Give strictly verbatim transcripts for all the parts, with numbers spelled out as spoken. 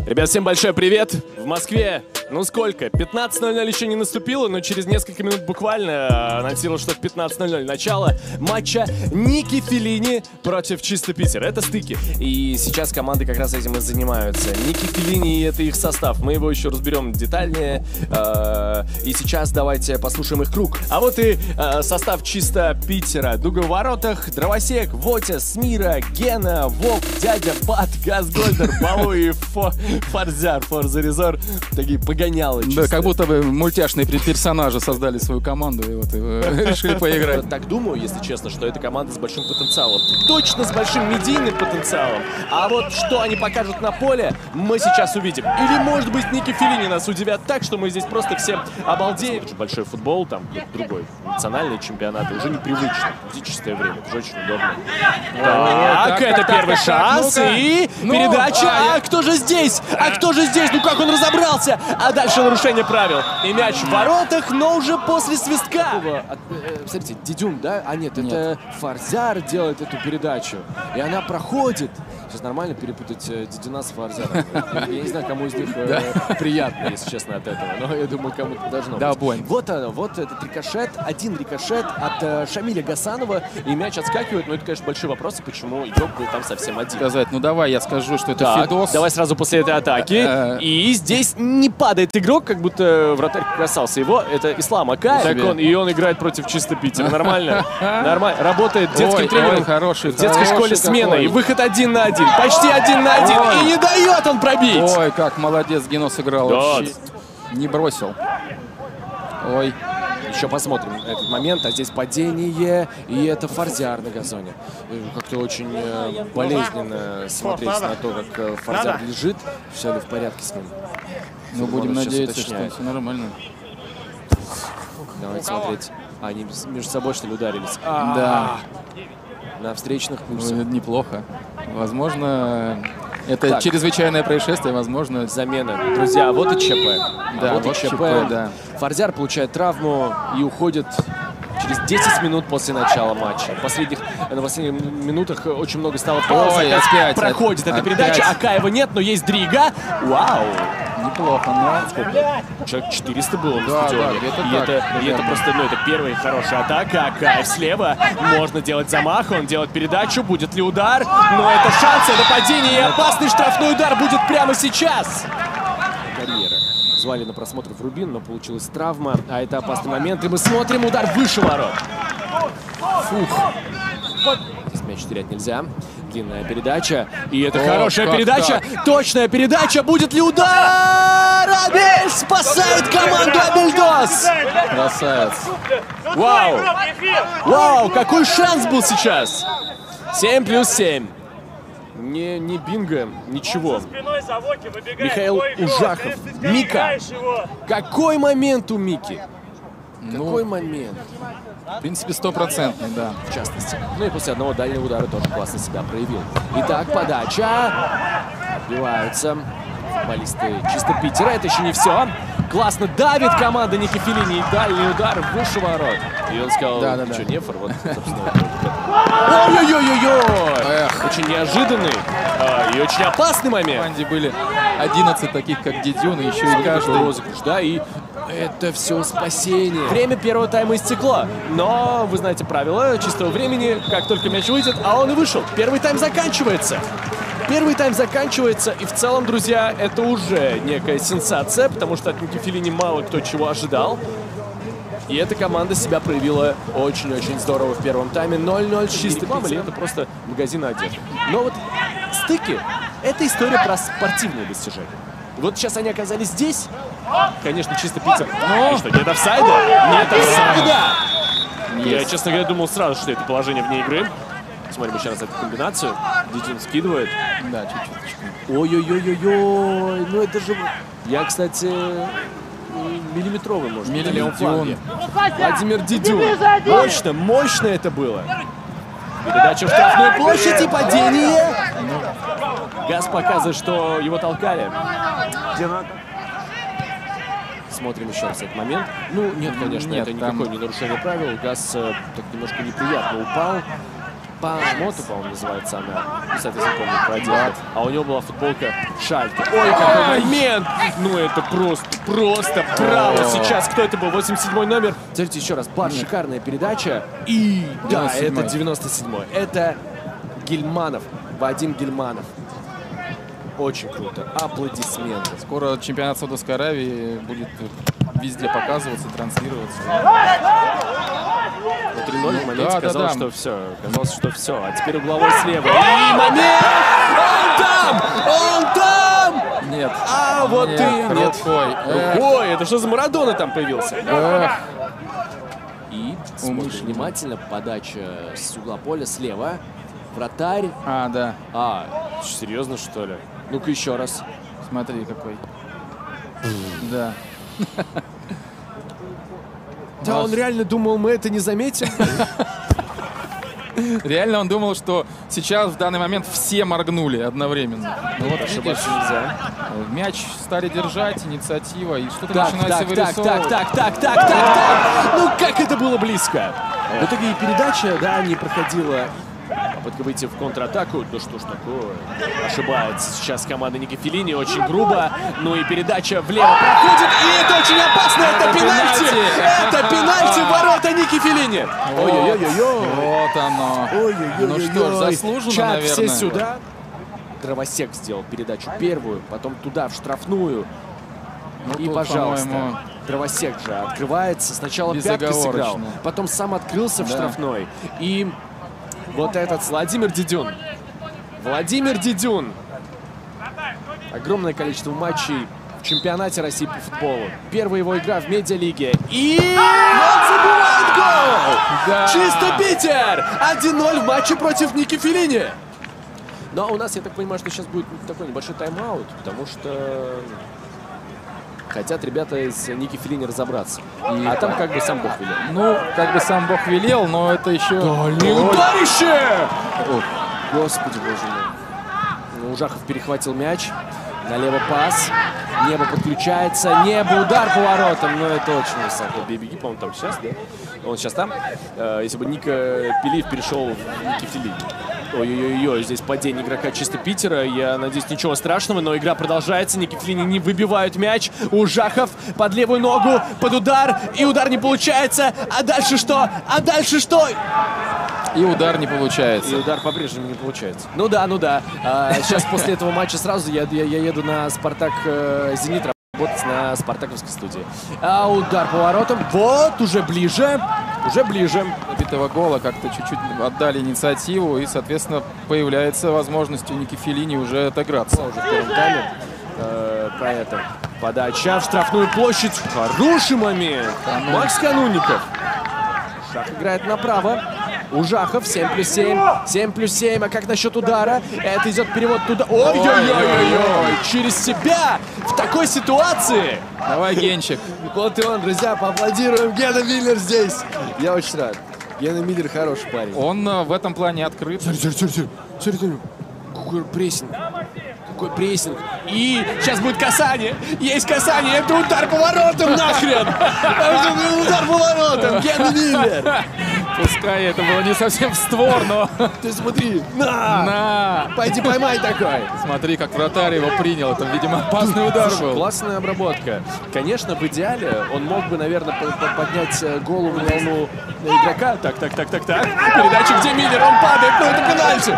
Ребят, всем большой привет! В Москве, ну сколько? пятнадцать ноль ноль еще не наступило, но через несколько минут буквально анонсировал, что в пятнадцать ноль ноль начало матча Ники Феллини против Чисто Питер. Это стыки. И сейчас команды как раз этим и занимаются. Ники Феллини — это их состав. Мы его еще разберем детальнее. И сейчас давайте послушаем их круг. А вот и состав Чисто Питера. Дуга в воротах, Дровосек, Вотя, Смира, Гена, Вок, Дядя Бат, Газгольдер, Балу и Фо... Форзяр, Форзаризор, такие погонялы чистые. Да, как будто бы мультяшные персонажи создали свою команду и вот и решили поиграть. Так думаю, если честно, что это команда с большим потенциалом. Точно с большим медийным потенциалом. А вот что они покажут на поле, мы сейчас увидим. Или, может быть, Ники Феллини нас удивят так, что мы здесь просто все обалдеем. Большой футбол, там другой национальный чемпионат, уже непривычно. Физическое время, это же очень удобно. Так, это первый шанс и передача. А кто же здесь? А кто же здесь? Ну как он разобрался? А дальше нарушение правил. И мяч в воротах, но уже после свистка. Смотрите, Дидюн, да? А нет, нет, это Форзяр делает эту передачу. И она проходит. Сейчас нормально перепутать Дидюна с Форзяром. Я не знаю, кому из них приятно, если честно, от этого. Но я думаю, кому-то должно да, быть. Бонь. Вот оно, вот этот рикошет. Один рикошет от Шамиля Гасанова. И мяч отскакивает. Но это, конечно, большие вопросы, почему игрок был там совсем один. Сказать, ну давай я скажу, что это так, Фидос. Давай сразу после этой атаки. И здесь не падает игрок, как будто вратарь касался его. Это Ислам Акаев. Так он, и он играет против Чисто Питера. Нормально. Нормально. Работает детским ой, тренером ой, хороший, в детской хороший школе смена. какой. И выход один на один. Почти один на один. Ой. И не дает он пробить. Ой, как молодец Гено сыграл. Да. Вообще не бросил. Ой. Еще посмотрим этот момент. А здесь падение. И это Форзяр на газоне. Как-то очень э, болезненно смотреть на то, как э, Форзяр лежит. Все ли в порядке с ним? Ну, будем надеяться, что все нормально. Давайте смотреть. А, они между собой, что ли, ударились? Да. На встречных пульсах. Ну, неплохо. Возможно, это так. чрезвычайное происшествие, возможно. Замена. Друзья, вот и ЧП. Да, а вот, вот и ЧП. ЧП, да. Форзяр получает травму и уходит через десять минут после начала матча. В последних, на последних минутах очень много стало пауз. Ой, опять опять, проходит опять. эта передача. Акаева нет, но есть Дрига. Вау! Неплохо, но... Человек четыреста было на да, стадионе. Да, это и, так, это, и это просто, ну, это первая хорошая атака. Акаев слева. Можно делать замах, он делает передачу. Будет ли удар? Но это шанс, это падение. И опасный штрафной удар будет прямо сейчас. Карьера. Звали на просмотр в Рубин, но получилась травма. А это опасный момент. И мы смотрим, удар выше ворот. Фух. Здесь мяч терять нельзя. Длинная передача. И это О, хорошая передача. Так? Точная передача. Будет ли удар? Абель спасает команду Абельдос. Красавец. Вау. Вау, какой шанс был сейчас. семь плюс семь. Не, не бинго, ничего. Михаил Ужахов. Мика. Какой момент у Мики? Ну, Какой момент? В принципе, стопроцентный, да. В частности. Ну и после одного дальнего удара тоже классно себя проявил. Итак, подача. Отбиваются футболисты Чисто Питера. Это еще не все. Классно давит команда Ники Феллини. И дальний удар выше ворот. И он сказал, да, да, что, да. Нефор? Вот, собственно, ой-ой-ой-ой-ой! Очень неожиданный а, и очень опасный В момент. команде были одиннадцать таких, как Дидюн, и еще и каждый розыгрыш, да, и это все спасение. Время первого тайма истекло, но вы знаете правила чистого времени, как только мяч выйдет, а он и вышел. Первый тайм заканчивается. Первый тайм заканчивается, и в целом, друзья, это уже некая сенсация, потому что от Ники Феллини мало кто чего ожидал. И эта команда себя проявила очень-очень здорово в первом тайме. ноль ноль Чисто Питер. Это просто магазин одежды. Но вот стыки — это история про спортивные достижения. Вот сейчас они оказались здесь. Конечно, Чисто Питер. Но что, нет офсайда? Нет офсайда! Я, честно говоря, думал сразу, что это положение вне игры. Смотрим еще раз эту комбинацию. Дидюн скидывает. Да, чуть-чуть. Ой-ой-ой-ой-ой. Ну это же... Я, кстати... Миллиметровый, может быть, на левом фланге. Владимир Дидюн. Мощно, мощно это было. Передача в штрафную площадь и падение. Газ показывает, что его толкали. Смотрим еще раз этот момент. Ну, нет, конечно, нет, это там... никакое не нарушение правил. Газ э, так немножко неприятно упал. Памоту, по-моему, называется она. Кстати, я помню про одежду. А у него была футболка Шальке. Ой, какой момент! Ну это просто, просто право сейчас. Кто это был? восемьдесят седьмой номер. Смотрите еще раз. Бар, шикарная передача. И да, это девяносто седьмой. Это Гильманов. Вадим Гильманов. Очень круто. Аплодисменты. Скоро чемпионат Саудовской Аравии будет везде показываться, транслироваться. три ноль в моменте да, казалось, да, да. что все. Казалось, что все. А теперь угловой слева. И момент! Он там! Он там! Нет. А вот нет, и нет. Рукой. Эх. Ой, это что за Марадона там появился? Эх. И смотрим внимательно. Подача с угла поля слева. Вратарь. А, да. А, серьезно, что ли? Ну-ка еще раз. Смотри, какой. Да. Да, он реально думал, мы это не заметим. Реально он думал, что сейчас в данный момент все моргнули одновременно. Ну вот Ошибаться видишь, нельзя. мяч стали держать, инициатива, и что-то Так, начинается так, так, вырисовывать. так, так, так, так, так, так. Ну как это было близко. В итоге и передача, да, не проходила. Попытка выйти в контратаку. Да что ж такое. Ошибается сейчас команда Ники Феллини. Очень грубо. Ну и передача влево проходит. И это очень опасно. Это, это пенальти. пенальти. Это пенальти в ворота Ники Феллини. Ой-ой-ой-ой. Вот оно. Ой-ой-ой. Ну что ж, заслуженно, Чат, наверное. все сюда. Дровосек сделал передачу первую. Потом туда, в штрафную. Ну, И, тут, пожалуйста, по-моему, Дровосек же открывается. Сначала пяткой сыграл. Потом сам открылся в Да. штрафной. И... Вот этот Владимир Дидюн. Владимир Дидюн. Огромное количество матчей в чемпионате России по футболу. Первая его игра в медиалиге. И он забивает гол! Да. Чисто Питер! один ноль в матче против Ники Феллини. Но у нас, я так понимаю, что сейчас будет такой небольшой тайм-аут, потому что хотят ребята из Ники Феллини разобраться. И а там как бы сам Бог велел. Ну, как бы сам Бог велел, но это еще... Дальнее ударище! Ох. Господи, боже мой. Ну, Ужахов перехватил мяч. Налево пас. Небо подключается. Небо, удар по воротам. Но это очень высоко. Беги, по-моему, там сейчас, да? Он сейчас там. Э, если бы Ника Пелиев перешел в Ники Феллини. Ой-ой-ой, здесь падение игрока чисто Питера. Я надеюсь, ничего страшного, но игра продолжается. Ники Феллини не выбивают мяч. Ужахов под левую ногу, под удар. И удар не получается. А дальше что? А дальше что? И удар не получается. И удар по-прежнему не получается. Ну да, ну да. А, сейчас после этого матча сразу я, я, я еду на Спартак э, Зенит работать на спартаковской студии. А удар по воротам. Вот, уже ближе. Уже ближе. Забитого гола как-то чуть-чуть отдали инициативу, и, соответственно, появляется возможность у Ники Феллини уже отыграться. Уже в первом тайме э, про это. Подача в штрафную площадь. Хороший момент. Канун. Макс Канунников. Шах играет направо. Ужахов, семь плюс семь. семь плюс семь. А как насчет удара? Это идет перевод туда. Ой-ой-ой-ой-ой. Через себя в такой ситуации. Давай, Генчик. Вот и он, друзья, поаплодируем. Гена Миллер здесь. Я очень рад. Гена Миллер хороший парень. Он э, в этом плане открыт. Смотри, смотри, смотри, смотри, смотри. Какой прессинг. Какой прессинг. И сейчас будет касание. Есть касание. Это удар по воротам нахрен. Это удар по воротам. Гена Миллер. Пускай это было не совсем в створ, но... Ты смотри. На. На! Пойди поймай такой. Смотри, как вратарь его принял. Это, видимо, опасный удар Слушай, был. классная обработка. Конечно, в идеале он мог бы, наверное, по- по- поднять э, голову на волну игрока. Так, так, так, так, так. Передача, где Миллер, он падает, ну это пенальти.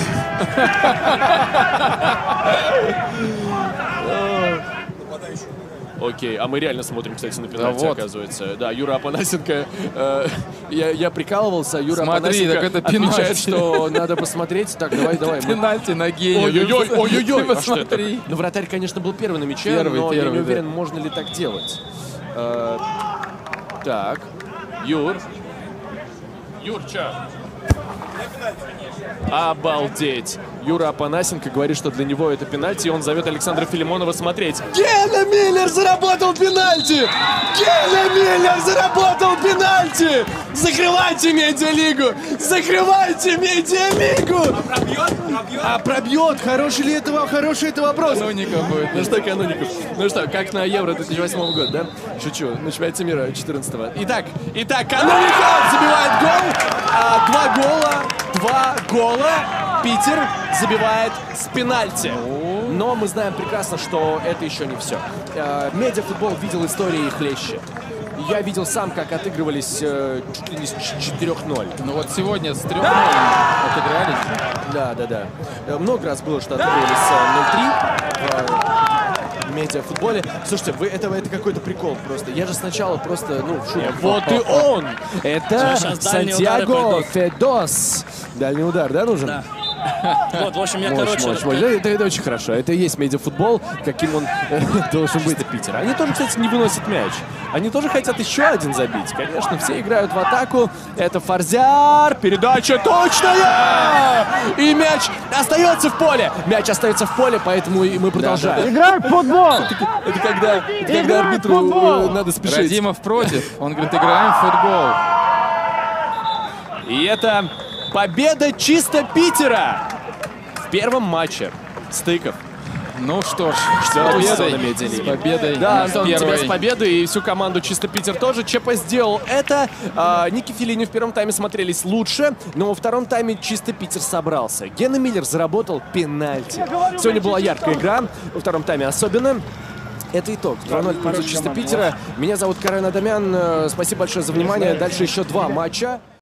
Окей, а мы реально смотрим, кстати, на пенальти, Да вот. оказывается. Да, Юра Апанасенко. э, я, я прикалывался, Юра Смотри, Апанасенко так это отмечает, пенальти. что надо посмотреть. Так, давай, давай. мы- Пенальти на гене. Ой-ой-ой, ой-ой-ой. Ты А что это? посмотри. Ну, вратарь, конечно, был первый на мяче, Первый, но я первый, не да. уверен, можно ли так делать. Э, так, Юр. Юрча. Обалдеть. Юра Апанасенко говорит, что для него это пенальти, и он зовет Александра Филимонова смотреть. Гена Миллер заработал пенальти! Гена Миллер заработал пенальти! Закрывайте медиалигу! Закрывайте медиалигу! А пробьет? Пробьет? А пробьет? Хороший ли это, хороший это вопрос? Каноников будет. Ну что, Каноников? Ну что, как на Евро две тысячи восьмого года, да? Шучу, на чемпионате мира четырнадцатого. Итак, итак, Каноников забивает гол. А, два гола, два гола. Питер забивает с пенальти. Но мы знаем прекрасно, что это еще не все. А, медиафутбол видел истории хлеще. Я видел сам, как отыгрывались э, чуть ли не с четырёх ноль. Ну вот сегодня с трех ноль отыгрались. Да, да, да. Э, Много раз было, что отыгрывались ноль три в э, медиафутболе. Слушайте, вы, это, это какой-то прикол просто. Я же сначала просто, ну, в шутку. Вот и он! Это Сантьяго Федос. Дальний удар, да, нужен? Да. Вот, в общем, я, Мощь, короче... мощь, мощь. Это, это очень хорошо. Это и есть медиафутбол, каким он должен быть. Питер. Они тоже, кстати, не выносят мяч. Они тоже хотят еще один забить. Конечно, все играют в атаку. Это Форзяр. Передача точная! И мяч остается в поле. Мяч остается в поле, поэтому и мы продолжаем. Да, да. Играем в футбол! Это когда, это когда арбитру надо спешить. Радимов против. Он говорит, играем в футбол. И это победа чисто Питера в первом матче стыков. Ну что ж, С победой на медиалиге. С победой. Да, Антон, тебя первой. с победой и всю команду чисто Питер тоже. ЧП сделал это. А, Ники Феллини в первом тайме смотрелись лучше, но во втором тайме чисто Питер собрался. Гена Миллер заработал пенальти. Сегодня была яркая игра, во втором тайме особенно. Это итог. два ноль в пользу чисто Питера. Меня зовут Карен Адамян. Спасибо большое за внимание. Дальше еще два матча.